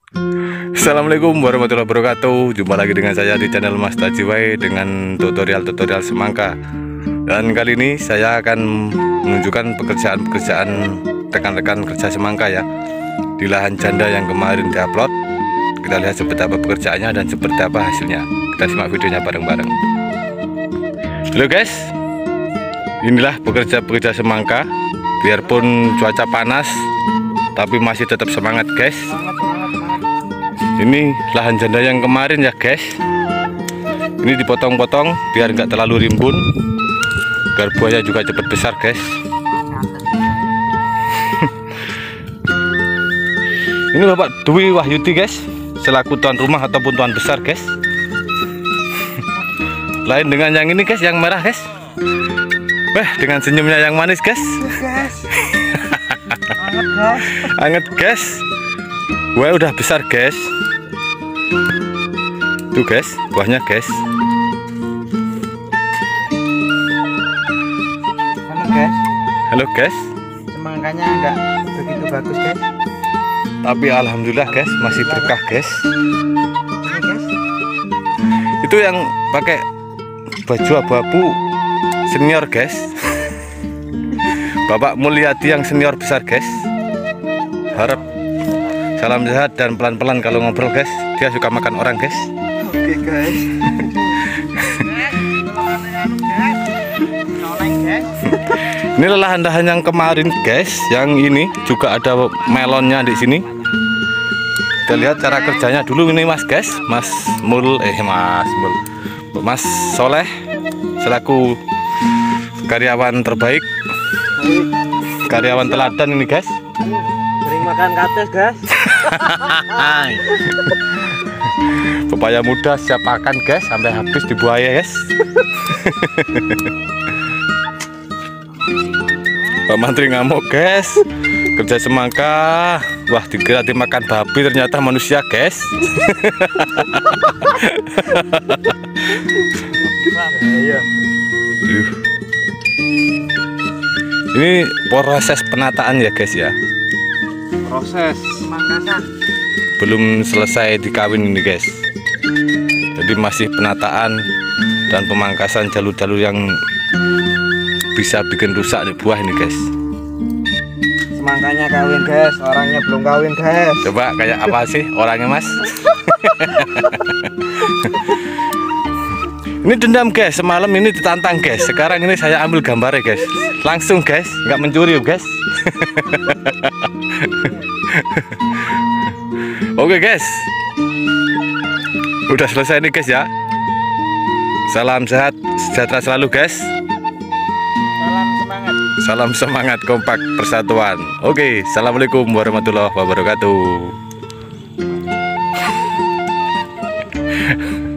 Assalamualaikum warahmatullahi wabarakatuh. Jumpa lagi dengan saya di channel Mas Tajiwai dengan tutorial-tutorial semangka. Dan kali ini saya akan menunjukkan pekerjaan-pekerjaan rekan-rekan kerja semangka ya, di lahan janda yang kemarin diupload. Kita lihat seperti apa pekerjaannya dan seperti apa hasilnya. Kita simak videonya bareng-bareng. Halo guys, inilah pekerja-pekerja semangka. Biarpun cuaca panas, tapi masih tetap semangat guys. Ini lahan janda yang kemarin ya guys. Ini dipotong-potong biar nggak terlalu rimbun, agar buahnya juga cepat besar guys. Ini Bapak Dwi Wahyudi guys, selaku tuan rumah ataupun tuan besar guys. Lain dengan yang ini guys, yang merah guys. Dengan senyumnya yang manis guys. Anget guys. Wah, udah besar guys. Tuh guys, buahnya guys. Halo guys. Halo guys. Semangkanya enggak begitu bagus guys. Tapi alhamdulillah guys, masih berkah guys. Ini guys. Itu yang pakai baju abu-abu senior guys. Bapak Mulyadi yang senior besar guys. Harap salam sehat dan pelan-pelan kalau ngobrol guys. Dia suka makan orang guys. Oke guys. Ini lahan-lahan yang kemarin guys. Yang ini juga ada melonnya di sini. Kita lihat cara kerjanya dulu ini Mas guys. Mas Soleh selaku karyawan terbaik, karyawan teladan ini guys. Sering makan kates guys. Pepaya muda siap makan guys, sampai habis dibuaya guys. Pak Mantri ngamuk guys, kerja semangka. Wah, dikira dimakan babi, ternyata manusia guys. Ini proses penataan ya guys ya. Proses pemangkasan. Belum selesai dikawin ini guys. Jadi masih penataan dan pemangkasan jalur-jalur yang bisa bikin rusak nih buah ini guys. Semangkanya kawin guys, orangnya belum kawin guys. Coba kayak apa sih orangnya Mas? Ini dendam guys, semalam ini ditantang guys. Sekarang ini saya ambil gambarnya guys. Langsung guys, nggak mencuri guys. Oke guys, udah selesai nih guys ya. Salam sehat, sejahtera selalu guys. Salam semangat. Salam semangat, kompak, persatuan. Oke, assalamualaikum warahmatullahi wabarakatuh.